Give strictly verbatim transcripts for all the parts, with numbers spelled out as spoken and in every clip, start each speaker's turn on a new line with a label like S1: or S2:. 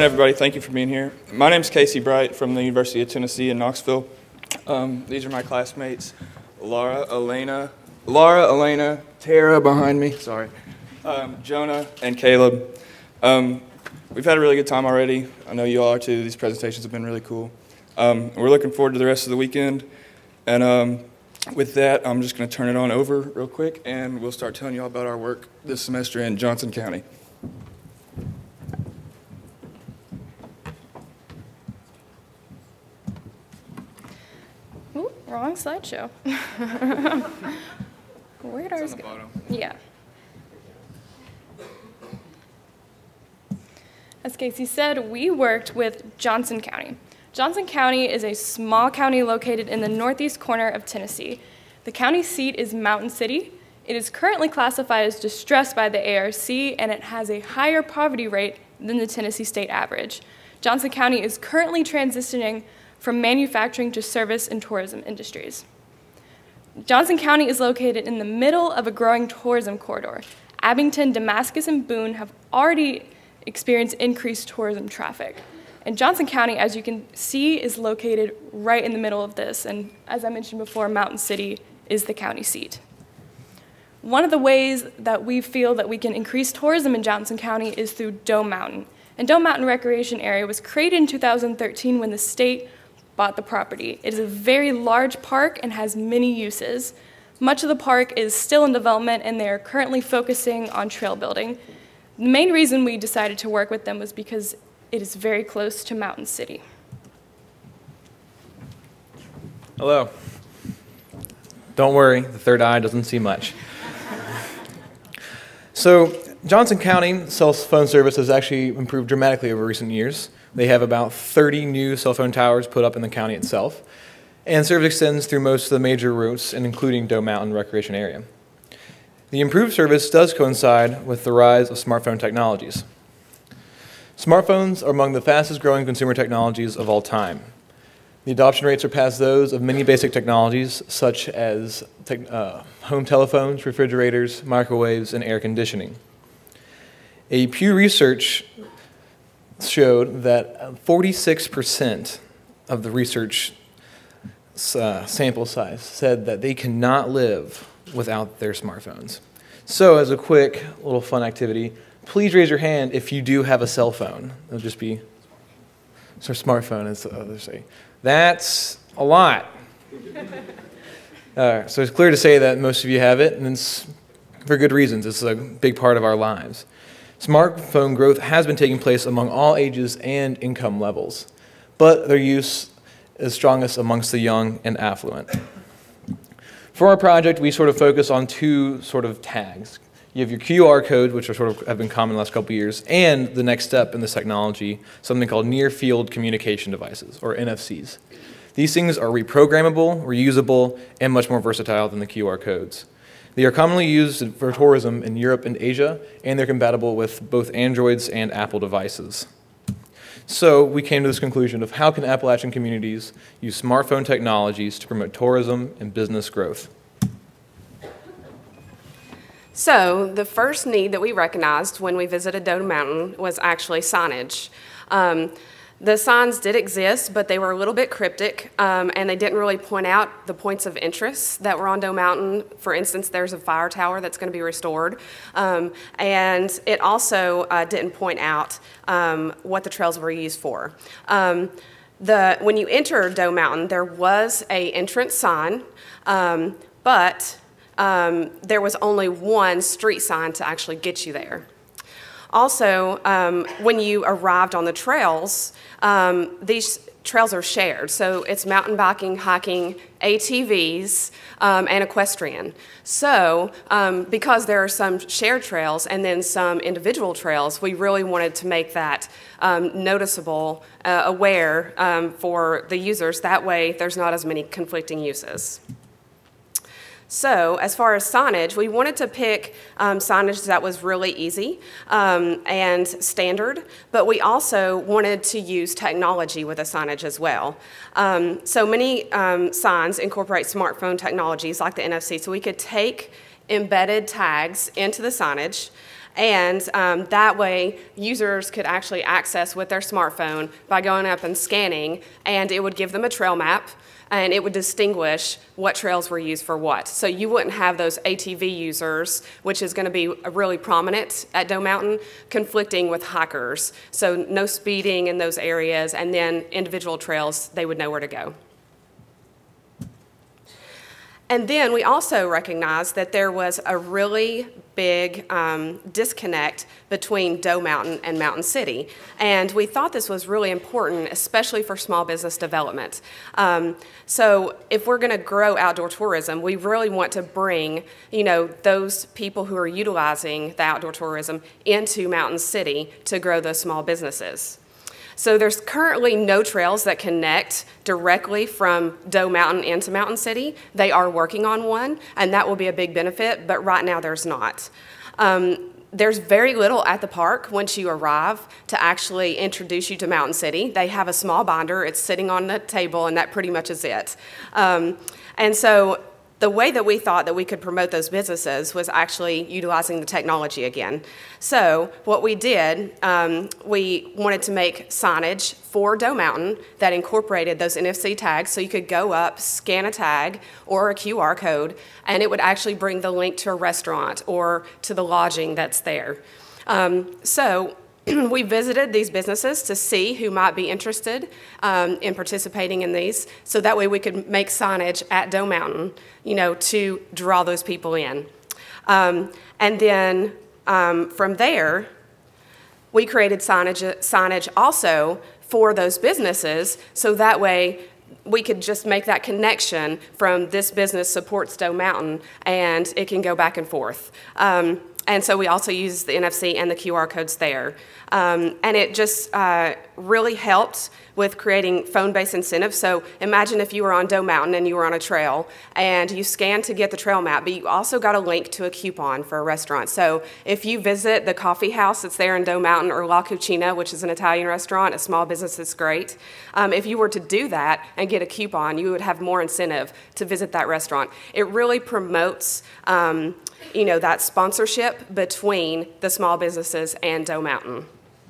S1: everybody. Thank you for being here. My name is Casey Bright from the University of Tennessee in Knoxville. Um, these are my classmates, Laura, Elena, Laura, Elena, Tara behind me, sorry, um, Jonah, and Caleb. Um, we've had a really good time already. I know you all are too. These presentations have been really cool. Um, we're looking forward to the rest of the weekend. And um, with that, I'm just going to turn it on over real quick, and we'll start telling you all about our work this semester in Johnson County.
S2: Ooh, wrong slideshow. Where'd ours go? Bottom. Yeah. As Casey said, we worked with Johnson County. Johnson County is a small county located in the northeast corner of Tennessee. The county seat is Mountain City. It is currently classified as distressed by the A R C, and it has a higher poverty rate than the Tennessee state average. Johnson County is currently transitioning from manufacturing to service and tourism industries. Johnson County is located in the middle of a growing tourism corridor. Abington, Damascus, and Boone have already experienced increased tourism traffic. And Johnson County, as you can see, is located right in the middle of this. And as I mentioned before, Mountain City is the county seat. One of the ways that we feel that we can increase tourism in Johnson County is through Dome Mountain. And Dome Mountain Recreation Area was created in two thousand thirteen when the state bought the property. It is a very large park and has many uses. Much of the park is still in development, and they are currently focusing on trail building. The main reason we decided to work with them was because it is very close to Mountain City.
S3: Hello. Don't worry, the third eye doesn't see much. So, Johnson County cell phone service has actually improved dramatically over recent years. They have about thirty new cell phone towers put up in the county itself, and service extends through most of the major routes, and including Dome Mountain Recreation Area. The improved service does coincide with the rise of smartphone technologies. Smartphones are among the fastest growing consumer technologies of all time. The adoption rates surpass those of many basic technologies such as te uh, home telephones, refrigerators, microwaves, and air conditioning. A Pew Research showed that forty-six percent of the research uh, sample size said that they cannot live without their smartphones. So as a quick little fun activity, please raise your hand if you do have a cell phone. It'll just be, so smartphone as others say. That's a lot. Uh, so it's clear to say that most of you have it, and it's for good reasons. It's a big part of our lives. Smartphone growth has been taking place among all ages and income levels, but their use is strongest amongst the young and affluent. For our project, we sort of focus on two sort of tags. You have your Q R codes, which are sort of have been common in the last couple of years, and the next step in this technology, something called near-field communication devices, or N F Cs. These things are reprogrammable, reusable, and much more versatile than the Q R codes. They are commonly used for tourism in Europe and Asia, and they're compatible with both Androids and Apple devices. So we came to this conclusion of how can Appalachian communities use smartphone technologies to promote tourism and business growth.
S4: So the first need that we recognized when we visited Dome Mountain was actually signage. Um, the signs did exist, but they were a little bit cryptic, um, and they didn't really point out the points of interest that were on Dome Mountain. For instance, there's a fire tower that's going to be restored, um, and it also uh, didn't point out um, what the trails were used for. Um, the, when you enter Dome Mountain, there was an entrance sign, um, but Um, there was only one street sign to actually get you there. Also, um, when you arrived on the trails, um, these trails are shared. So it's mountain biking, hiking, A T Vs, um, and equestrian. So um, because there are some shared trails and then some individual trails, we really wanted to make that um, noticeable, uh, aware um, for the users. That way, there's not as many conflicting uses. So as far as signage, we wanted to pick um, signage that was really easy um, and standard, but we also wanted to use technology with the signage as well. Um, so many um, signs incorporate smartphone technologies like the N F C, so we could take embedded tags into the signage, And um, that way, users could actually access with their smartphone by going up and scanning, and it would give them a trail map, and it would distinguish what trails were used for what. So you wouldn't have those A T V users, which is going to be really prominent at Doe Mountain, conflicting with hikers. So no speeding in those areas, and then individual trails, they would know where to go. And then we also recognized that there was a really big um, disconnect between Doe Mountain and Mountain City. And we thought this was really important, especially for small business development. Um, so if we're going to grow outdoor tourism, we really want to bring, you know, those people who are utilizing the outdoor tourism into Mountain City to grow those small businesses. So there's currently no trails that connect directly from Doe Mountain into Mountain City. They are working on one, and that will be a big benefit, but right now there's not. Um, there's very little at the park once you arrive to actually introduce you to Mountain City. They have a small binder, it's sitting on the table, and that pretty much is it. Um, and so the way that we thought that we could promote those businesses was actually utilizing the technology again. So what we did, um, we wanted to make signage for Doe Mountain that incorporated those N F C tags, so you could go up, scan a tag or a Q R code, and it would actually bring the link to a restaurant or to the lodging that's there. Um, so we visited these businesses to see who might be interested um, in participating in these, so that way we could make signage at Doe Mountain, you know, to draw those people in. Um, and then um, from there, we created signage, signage also for those businesses, so that way we could just make that connection from this business supports Doe Mountain, and it can go back and forth. Um, And so we also use the N F C and the Q R codes there. Um, and it just uh, really helped with creating phone-based incentives. So imagine if you were on Doe Mountain and you were on a trail and you scanned to get the trail map, but you also got a link to a coupon for a restaurant. So if you visit the coffee house that's there in Doe Mountain, or La Cucina, which is an Italian restaurant, a small business that's great, um, if you were to do that and get a coupon, you would have more incentive to visit that restaurant. It really promotes um, you know, that sponsorship between the small businesses and Doe Mountain.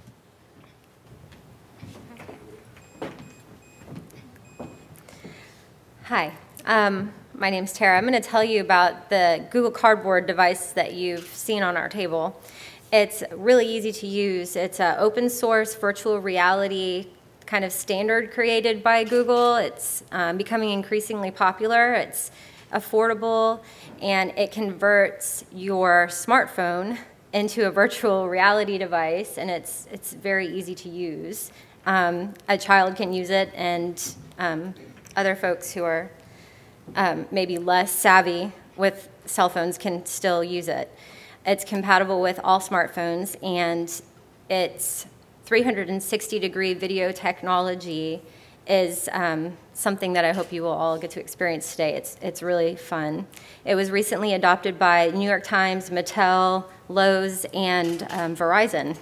S5: Hi, um, my name's Tara. I'm going to tell you about the Google Cardboard device that you've seen on our table. It's really easy to use. It's an open source virtual reality kind of standard created by Google. It's um, becoming increasingly popular. It's affordable, and it converts your smartphone into a virtual reality device, and it's it's very easy to use. Um, a child can use it, and um, other folks who are um, maybe less savvy with cell phones can still use it. It's compatible with all smartphones, and its three hundred sixty degree video technology is um, something that I hope you will all get to experience today. It's, it's really fun. It was recently adopted by New York Times, Mattel, Lowe's, and um, Verizon.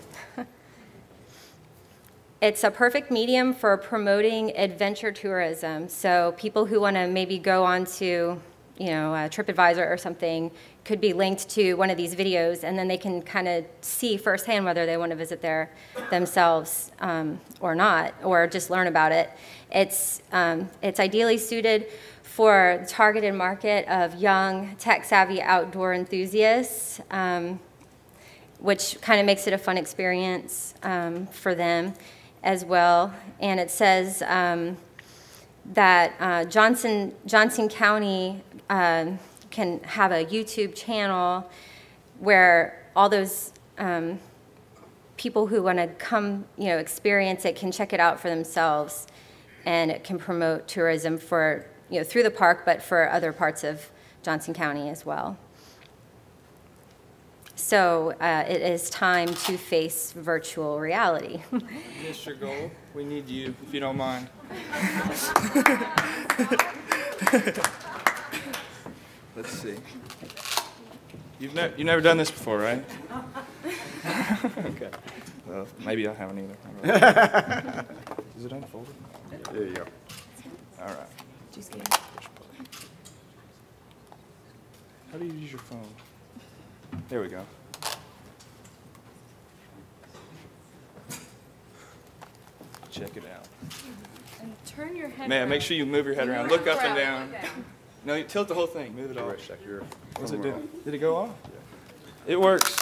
S5: It's a perfect medium for promoting adventure tourism. So people who want to maybe go on to, you know, uh, TripAdvisor or something could be linked to one of these videos, and then they can kind of see firsthand whether they want to visit there themselves um, or not, or just learn about it. It's, um, it's ideally suited for the targeted market of young, tech-savvy outdoor enthusiasts, um, which kind of makes it a fun experience um, for them as well. And it says um, that uh, Johnson, Johnson County um, can have a YouTube channel where all those um, people who want to come, you know, experience it can check it out for themselves, and it can promote tourism for, you know, through the park, but for other parts of Johnson County as well. So uh, it is time to face virtual reality.
S1: Mister Gold, we need you, if you don't mind. Let's see. You've, ne you've never done this before, right? Okay. Well, maybe I haven't either. Is it unfolded? There you go. All right. How do you use your phone? There we go. Check it out.
S2: And turn your head
S1: Man,
S2: around.
S1: make sure you move your head around. Look up and down. No, you tilt the whole thing. Move it off. What's it do? Did it go off? It works.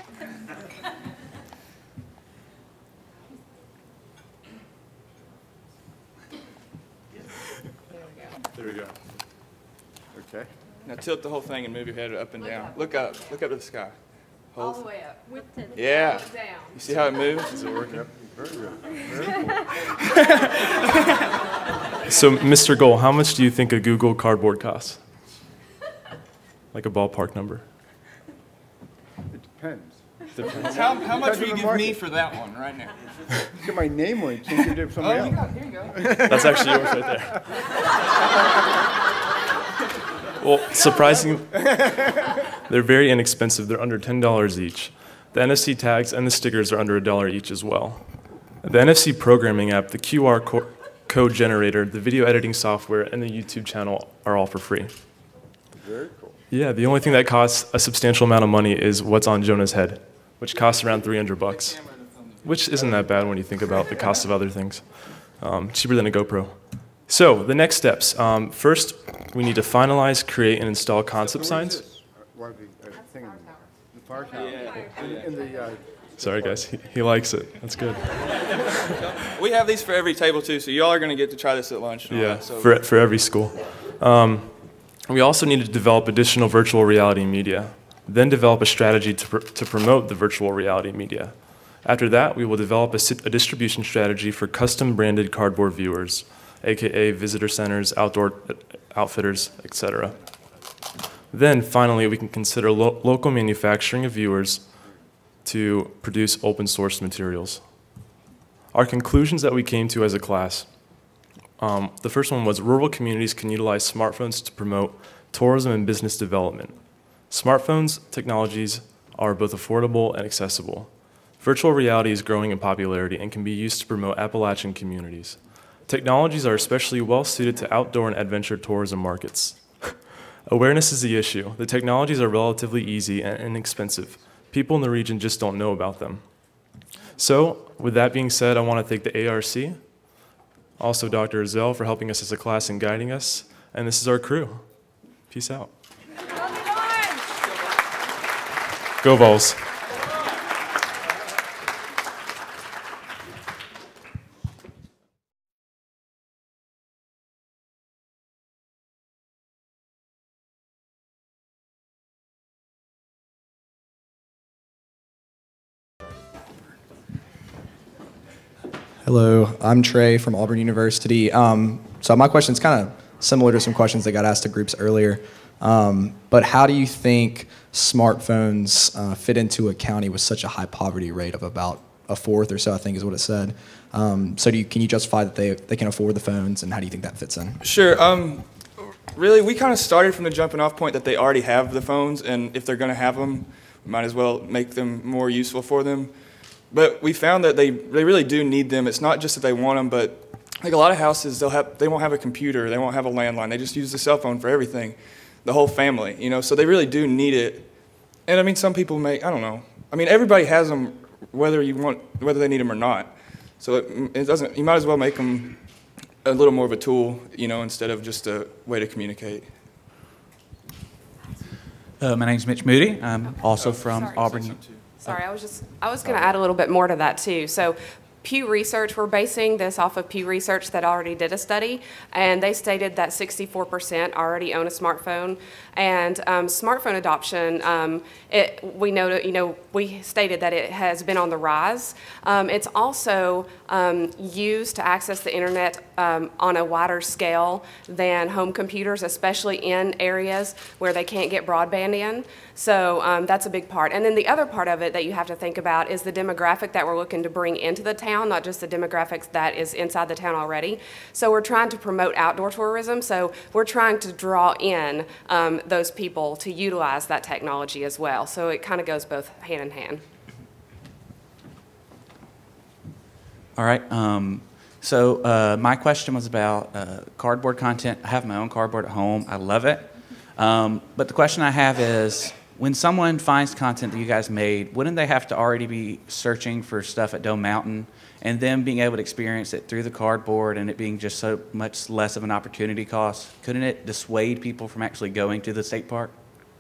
S6: There we go. Okay.
S1: Now tilt the whole thing and move your head up and down. Look up. Look up to the sky.
S4: All
S1: Hold.
S4: the way up.
S2: With the
S1: Yeah.
S4: Down.
S1: You see how it moves?
S6: Is it working up? Very good. Very cool.
S7: So, Mister Goal, how much do you think a Google Cardboard costs? Like a ballpark number?
S6: It depends.
S1: How, how much
S6: Depends
S1: will you
S6: on the
S1: give me
S6: market.
S1: for that one right now?
S6: Get my name on it. Change it to
S1: Oh,
S6: somebody
S1: you
S6: else.
S1: got, here you go.
S7: That's actually yours right there. Well, surprisingly, they're very inexpensive. They're under ten dollars each. The N F C tags and the stickers are under a dollar each as well. The N F C programming app, the Q R co code generator, the video editing software, and the YouTube channel are all for free.
S6: Very cool.
S7: Yeah, the only thing that costs a substantial amount of money is what's on Jonah's head, which costs around three hundred bucks, which isn't that bad when you think about the cost of other things. Um, cheaper than a GoPro. So, the next steps. Um, first, we need to finalize, create, and install concept
S6: So what is
S7: signs.
S6: this? What, the, uh, thing in the fire tower. In, in the, uh,
S7: Sorry, guys. He, he likes it. That's good.
S1: We have these for every table too, so y'all are going to get to try this at lunch. And all
S7: Yeah,
S1: that, so.
S7: for, for every school. Um, we also need to develop additional virtual reality media, then develop a strategy to, pr to promote the virtual reality media. After that, we will develop a, a distribution strategy for custom branded cardboard viewers, aka visitor centers, outdoor outfitters, et cetera. Then, finally, we can consider lo local manufacturing of viewers to produce open source materials. Our conclusions that we came to as a class, um, the first one was rural communities can utilize smartphones to promote tourism and business development. Smartphones technologies are both affordable and accessible. Virtual reality is growing in popularity and can be used to promote Appalachian communities. Technologies are especially well suited to outdoor and adventure tourism markets. Awareness is the issue. The technologies are relatively easy and inexpensive. People in the region just don't know about them. So, with that being said, I want to thank the A R C, also Doctor Azell for helping us as a class and guiding us, and this is our crew. Peace out. Go Vols.
S8: Hello, I'm Trey from Auburn University. Um, so my question is kind of similar to some questions that got asked to groups earlier. Um, but how do you think smartphones uh, fit into a county with such a high poverty rate of about a fourth or so, I think is what it said. Um, so do you, can you justify that they, they can afford the phones, and how do you think that fits in?
S1: Sure. Um, really, we kind of started from the jumping off point that they already have the phones, and if they're going to have them, we might as well make them more useful for them. But we found that they, they really do need them. It's not just that they want them, but like a lot of houses, they'll have, they won't have a computer, they won't have a landline, they just use the cell phone for everything, the whole family, you know, so they really do need it. And I mean, some people may, I don't know, I mean, everybody has them whether you want, whether they need them or not. So it, it doesn't, you might as well make them a little more of a tool, you know, instead of just a way to communicate.
S9: Uh, my name's Mitch Moody. I'm also from
S4: Sorry.
S9: Auburn.
S4: Sorry, I was just, I was going to add a little bit more to that too. So Pew Research, we're basing this off of Pew Research that already did a study, and they stated that sixty-four percent already own a smartphone. And um, smartphone adoption, um, it, we know, you know, we stated that it has been on the rise. Um, it's also um, used to access the internet um, on a wider scale than home computers, especially in areas where they can't get broadband in. So um, that's a big part. And then the other part of it that you have to think about is the demographic that we're looking to bring into the town, not just the demographics that is inside the town already. So we're trying to promote outdoor tourism, so we're trying to draw in um, those people to utilize that technology as well. So it kind of goes both hand in hand.
S9: All right. Um, so uh, my question was about uh, cardboard content. I have my own cardboard at home. I love it. Um, but the question I have is, when someone finds content that you guys made, wouldn't they have to already be searching for stuff at Dome Mountain and then being able to experience it through the cardboard and it being just so much less of an opportunity cost? Couldn't it dissuade people from actually going to the state park?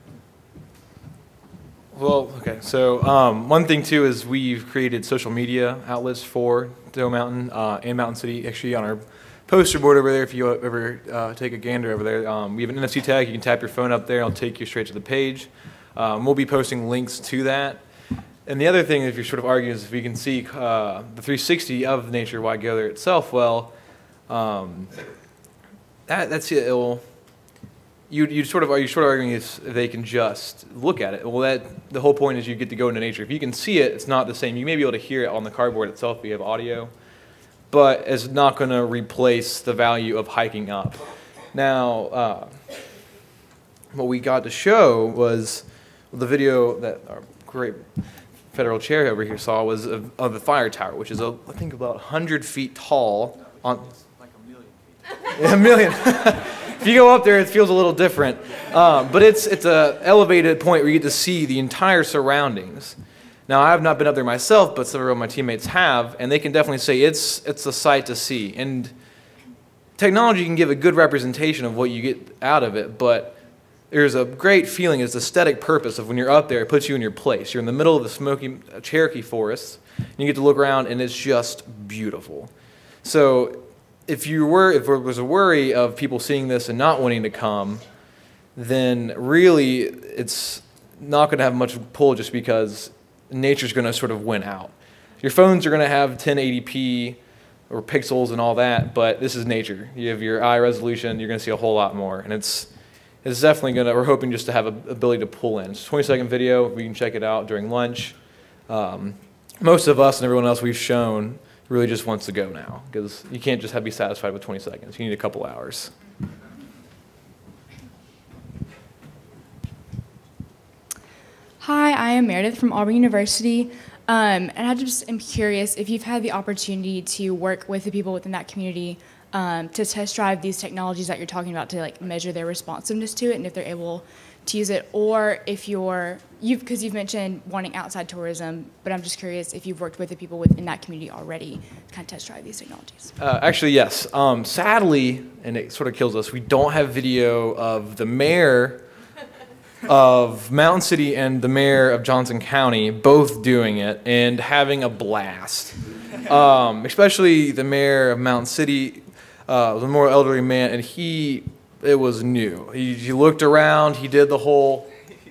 S3: Well, okay, so um, one thing too is we've created social media outlets for Dome Mountain uh, and Mountain City. Actually, on our poster board over there, if you ever uh, take a gander over there, um, we have an N F C tag. You can tap your phone up there, and it'll take you straight to the page. Um, we'll be posting links to that. And the other thing, if you're sort of arguing, is if you can see uh, the three sixty of nature, why go there itself? Well, um, that, that's it. It'll, You you sort of are you sort of arguing if they can just look at it. Well, that the whole point is you get to go into nature. If you can see it, it's not the same. You may be able to hear it on the cardboard itself. We have audio, but it's not going to replace the value of hiking up. Now, uh, what we got to show was the video that our great federal chair over here saw was of, of the fire tower, which is a, I think about one hundred feet tall. On like a million feet. Yeah, a million. If you go up there, it feels a little different. Um, but it's it's a elevated point where you get to see the entire surroundings. Now, I have not been up there myself, but several of my teammates have, and they can definitely say it's it's a sight to see. And technology can give a good representation of what you get out of it, but there's a great feeling, it's aesthetic purpose of when you're up there, it puts you in your place. You're in the middle of the smoky Cherokee forest, and you get to look around, and it's just beautiful. So if you were, if there was a worry of people seeing this and not wanting to come, then really it's not going to have much pull just because nature's going to sort of win out. Your phones are going to have ten eighty p or pixels and all that, but this is nature. You have your eye resolution, you're going to see a whole lot more, and it's it's definitely going to, we're hoping just to have an ability to pull in. It's a twenty second video, we can check it out during lunch. Um, most of us and everyone else we've shown really just wants to go now, because you can't just have be satisfied with twenty seconds. You need a couple hours.
S10: Hi, I am Meredith from Auburn University, um, and I just am curious if you've had the opportunity to work with the people within that community um, to test drive these technologies that you're talking about to like measure their responsiveness to it, and if they're able to use it, or if you're, you've, because you've mentioned wanting outside tourism, but I'm just curious if you've worked with the people within that community already to kind of test drive these technologies.
S3: Uh, actually, yes. Um, sadly, and it sort of kills us, we don't have video of the mayor of Mountain City and the mayor of Johnson County both doing it and having a blast. Um, especially the mayor of Mountain City, uh, was a more elderly man, and he, it was new. He, he looked around, he did the whole,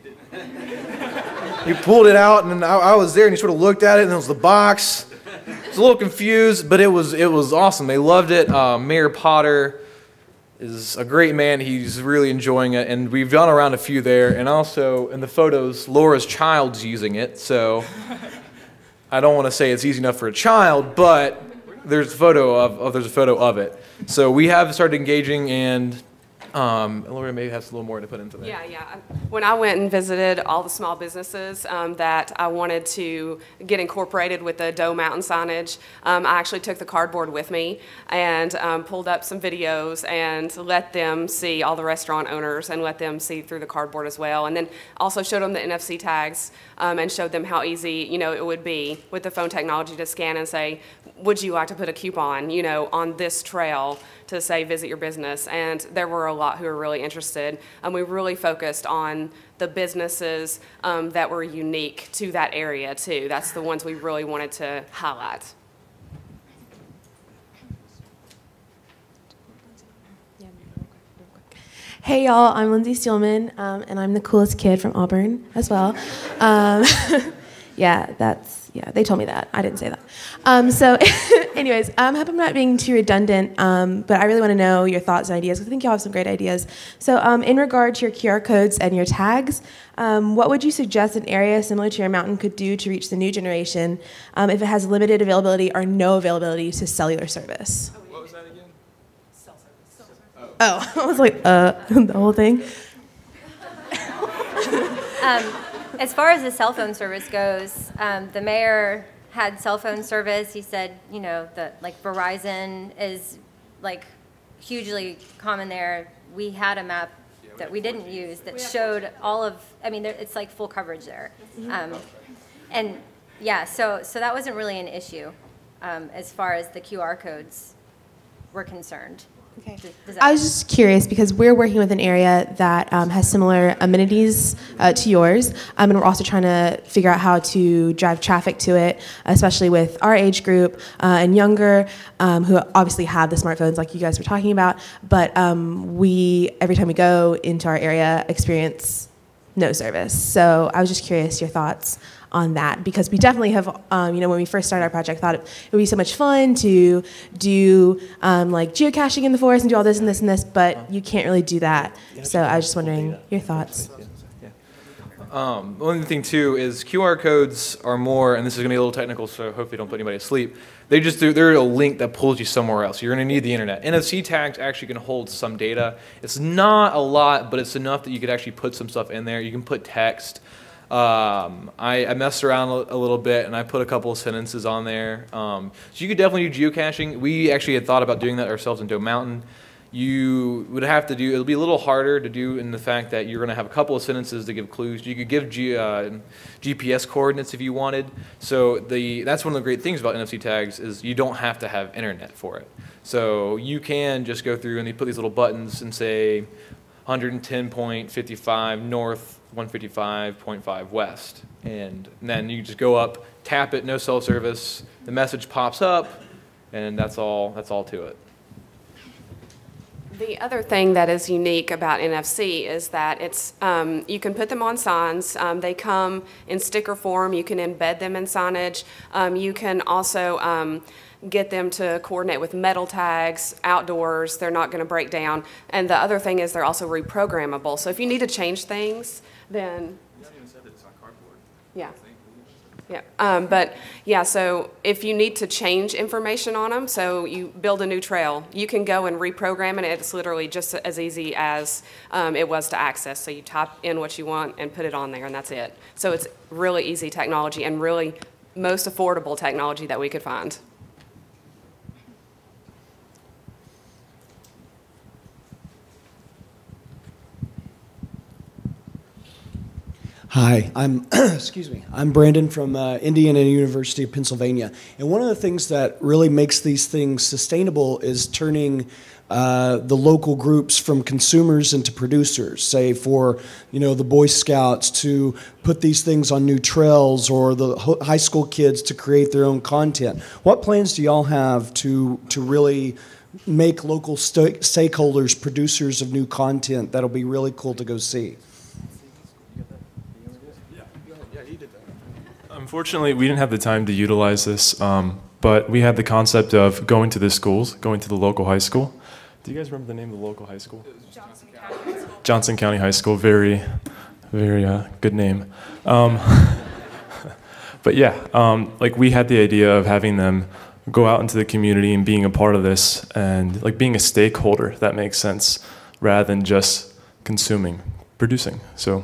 S3: he pulled it out, and I, I was there, and he sort of looked at it, and it was the box. I was a little confused, but it was, it was awesome. They loved it. Uh, Mayor Potter is a great man. He's really enjoying it, and we've gone around a few there, and also in the photos, Laura's child's using it, so I don't want to say it's easy enough for a child, but there's a photo of, of there's a photo of it. So we have started engaging, and um, Laura maybe has a little more to put into that.
S4: Yeah, yeah. When I went and visited all the small businesses um, that I wanted to get incorporated with the Dome Mountain signage, um, I actually took the cardboard with me and um, pulled up some videos and let them see, all the restaurant owners, and let them see through the cardboard as well. And then also showed them the N F C tags um, and showed them how easy, you know, it would be with the phone technology to scan and say, would you like to put a coupon, you know, on this trail to say visit your business? And there were a lot who were really interested. And we really focused on the businesses um, that were unique to that area too. That's the ones we really wanted to highlight.
S11: Hey y'all, I'm Lindsay Steelman, um, and I'm the coolest kid from Auburn as well. Um, yeah, that's, yeah, they told me that. I didn't say that. Um, so anyways, I um, hope I'm not being too redundant, um, but I really want to know your thoughts and ideas, because I think y'all have some great ideas. So um, in regard to your Q R codes and your tags, um, what would you suggest an area similar to your mountain could do to reach the new generation um, if it has limited availability or no availability to cellular service?
S1: What was that again?
S11: Cell service. Oh, I was like, uh, the whole thing.
S5: Um, as far as the cell phone service goes, um, the mayor had cell phone service. He said, you know, that like Verizon is like hugely common there. We had a map
S1: Yeah,
S5: that we didn't use that showed all of, I mean, there, it's like full coverage there. Um, and yeah, so, so that wasn't really an issue um, as far as the Q R codes were concerned.
S11: Okay.
S5: Does, does that
S11: I was just curious because we're working with an area that um, has similar amenities uh, to yours, um, and we're also trying to figure out how to drive traffic to it, especially with our age group uh, and younger, um, who obviously have the smartphones like you guys were talking about, but um, we, every time we go into our area, experience no service. So I was just curious your thoughts on that, because we definitely have, um, you know, when we first started our project, thought it, it would be so much fun to do um, like geocaching in the forest and do all this and this and this, but you can't really do that. So I was just wondering your thoughts.
S3: Um, one thing too is Q R codes are more, and this is going to be a little technical, so hopefully don't put anybody to sleep. They just do, they're a link that pulls you somewhere else. You're going to need the internet. N F C tags actually can hold some data. It's not a lot, but it's enough that you could actually put some stuff in there. You can put text. Um, I, I messed around a, a little bit and I put a couple of sentences on there. Um, so you could definitely do geocaching. We actually had thought about doing that ourselves in Doe Mountain. You would have to do, it'll be a little harder to do in the fact that you're going to have a couple of sentences to give clues. You could give G, uh, G P S coordinates if you wanted. So the, that's one of the great things about N F C tags is you don't have to have internet for it. So you can just go through and you put these little buttons and say one ten point five five north, one fifty-five point five west. And then you just go up, tap it, no cell service, the message pops up, and that's all, that's all to it.
S4: The other thing that is unique about N F C is that it's um, you can put them on signs. Um, they come in sticker form. You can embed them in signage. Um, you can also um, get them to coordinate with metal tags outdoors. They're not going to break down. And the other thing is they're also reprogrammable. So if you need to change things, then
S1: You haven't even said that it's on cardboard.
S4: yeah. Yeah, um, but yeah, so if you need to change information on them, so you build a new trail, you can go and reprogram it. It's literally just as easy as um, it was to access. So you type in what you want and put it on there, and that's it. So it's really easy technology and really most affordable technology that we could find.
S12: Hi, I'm excuse me. I'm Brandon from uh, Indiana University of Pennsylvania, and one of the things that really makes these things sustainable is turning uh, the local groups from consumers into producers. Say for you know the Boy Scouts to put these things on new trails, or the high school kids to create their own content. What plans do y'all have to to really make local st stakeholders producers of new content that'll be really cool to go see?
S7: Unfortunately, we didn't have the time to utilize this, um, but we had the concept of going to the schools, going to the local high school. Do you guys remember the name of the local high school?
S2: Johnson County High School.
S7: Johnson County High School, very, very uh, good name. Um, but yeah, um, like we had the idea of having them go out into the community and being a part of this and like being a stakeholder, if that makes sense, rather than just consuming, producing. So.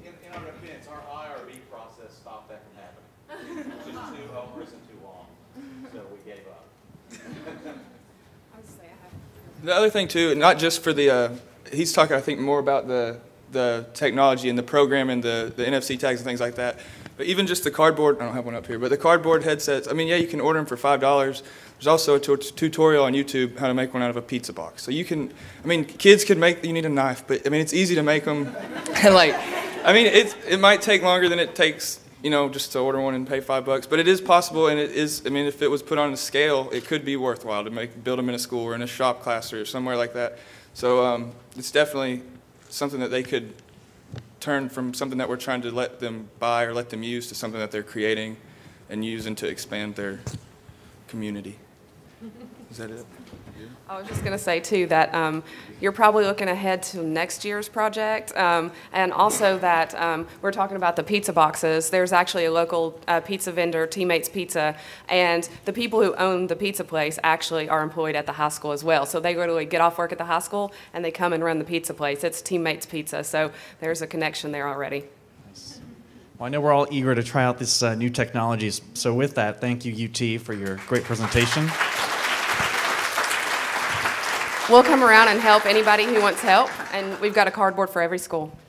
S1: The other thing too, not just for the, uh, he's talking I think more about the, the technology and the program and the, the N F C tags and things like that, but even just the cardboard, I don't have one up here, but the cardboard headsets, I mean, yeah, you can order them for five dollars. There's also a tutorial on YouTube how to make one out of a pizza box. So you can, I mean, kids could make, you need a knife, but I mean, it's easy to make them. And like, I mean, it's, it might take longer than it takes, you know, just to order one and pay five bucks, but it is possible, and it is, I mean, if it was put on a scale, it could be worthwhile to make, build them in a school or in a shop class or somewhere like that. So um, it's definitely something that they could turn from something that we're trying to let them buy or let them use to something that they're creating and using to expand their community. Is that it?
S4: I was just going to say, too, that um, you're probably looking ahead to next year's project, um, and also that um, we're talking about the pizza boxes. There's actually a local uh, pizza vendor, Teammates Pizza, and the people who own the pizza place actually are employed at the high school as well. So they literally get off work at the high school, and they come and run the pizza place. It's Teammates Pizza, so there's a connection there already.
S13: Well, I know we're all eager to try out this uh, new technologies. So with that, thank you, U T, for your great presentation.
S4: we'll come around and help anybody who wants help, and we've got a cardboard for every school.